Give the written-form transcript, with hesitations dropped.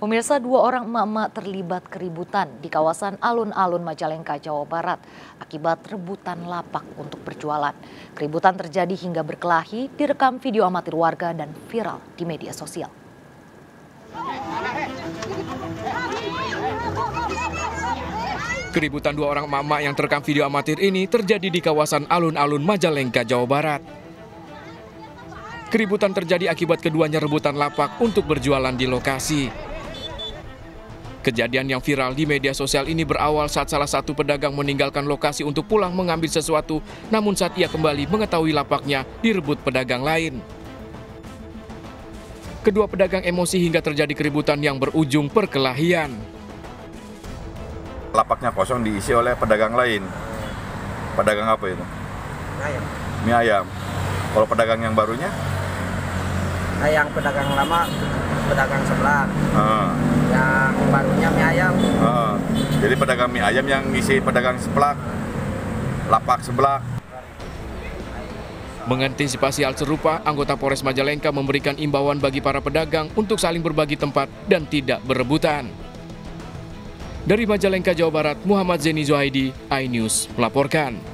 Pemirsa, dua orang emak-emak terlibat keributan di kawasan alun-alun Majalengka, Jawa Barat akibat rebutan lapak untuk berjualan. Keributan terjadi hingga berkelahi, direkam video amatir warga dan viral di media sosial. Keributan dua orang emak-emak yang terekam video amatir ini terjadi di kawasan alun-alun Majalengka, Jawa Barat. Keributan terjadi akibat keduanya rebutan lapak untuk berjualan di lokasi. Kejadian yang viral di media sosial ini berawal saat salah satu pedagang meninggalkan lokasi untuk pulang mengambil sesuatu, namun saat ia kembali mengetahui lapaknya direbut pedagang lain. Kedua pedagang emosi hingga terjadi keributan yang berujung perkelahian. Lapaknya kosong diisi oleh pedagang lain. Pedagang apa itu? Ayam. Mie ayam. Kalau pedagang yang barunya? Yang pedagang lama, pedagang sebelah. Yang barunya mie ayam. Jadi pedagang mie ayam yang ngisi pedagang sebelah, lapak sebelah. Mengantisipasi hal serupa, anggota Polres Majalengka memberikan imbauan bagi para pedagang untuk saling berbagi tempat dan tidak berebutan. Dari Majalengka, Jawa Barat, Muhammad Zeni Zuhaidi, iNews melaporkan.